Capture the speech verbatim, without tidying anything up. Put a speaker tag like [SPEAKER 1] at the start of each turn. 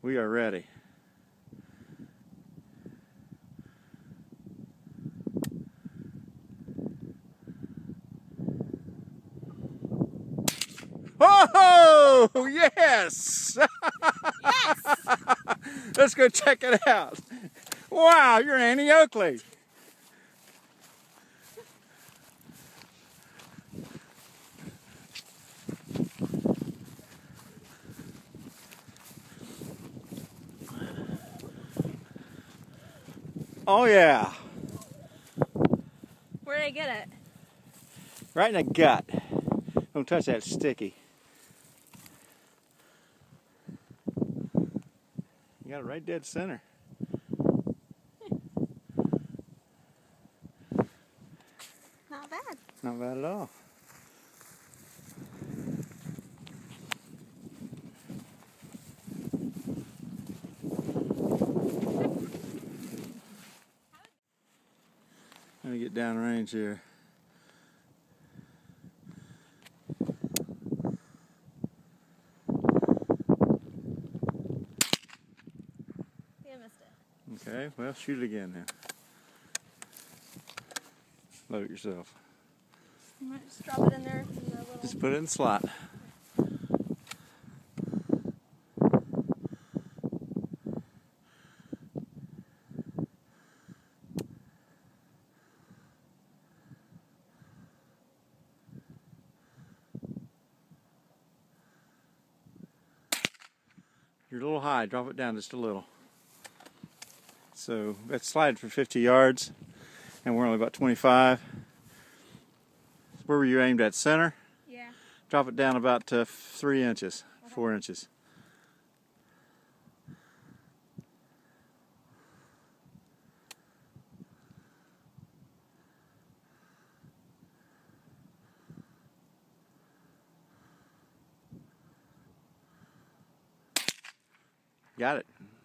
[SPEAKER 1] We are ready. Oh, yes!
[SPEAKER 2] Yes!
[SPEAKER 1] Let's go check it out. Wow, you're Annie Oakley. Oh yeah.
[SPEAKER 2] Where did I get it?
[SPEAKER 1] Right in the gut. Don't touch that, it's sticky. You got it right dead center.
[SPEAKER 2] Not bad.
[SPEAKER 1] Not bad at all. Let me get down range here.
[SPEAKER 2] Yeah, I missed it.
[SPEAKER 1] Okay, well, shoot it again then. Load it yourself.
[SPEAKER 2] You might just drop it in there. Do a little...
[SPEAKER 1] Just put it in the slot. You're a little high, drop it down just a little. So that's slide for fifty yards, and we're only about twenty-five. Where were you aimed at? Center?
[SPEAKER 2] Yeah.
[SPEAKER 1] Drop it down about uh, three inches, okay. Four inches. Got it.